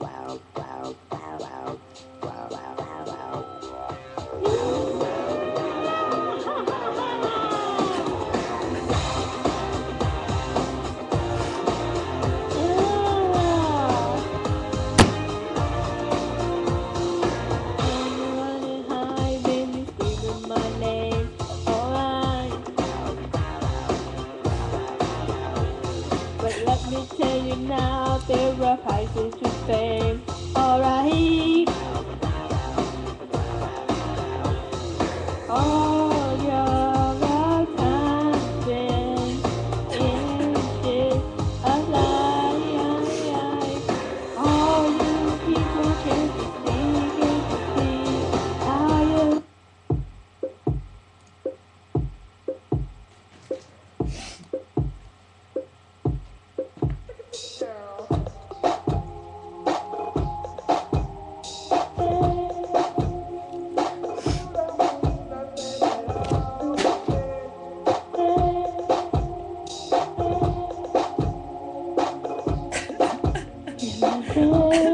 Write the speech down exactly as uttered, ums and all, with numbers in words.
Let me tell you now, there are prices to fame. Alright, all your time spent in this alive. All you people can see, can see how you. Yeah.